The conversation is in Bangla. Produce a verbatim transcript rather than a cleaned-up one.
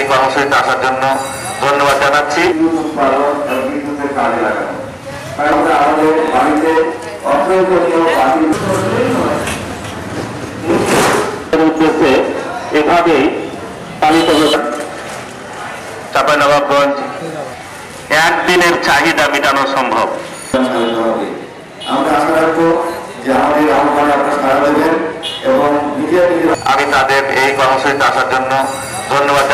কর্মসূচিতে আসার জন্য ধন্যবাদ জানাচ্ছি। আমাদের বাড়িতে উদ্দেশ্যে এভাবেই পালিত হচ্ছে। চাঁপাইনবাবগঞ্জ একদিনের চাহিদা মেটানো সম্ভব। আমরা আশা রাখবো যে আমাদের আহ্বানে আপনারা সাড়া দেবেন এবং আমি তাদের এই কর্মসূচিতে আসার জন্য ধন্যবাদ।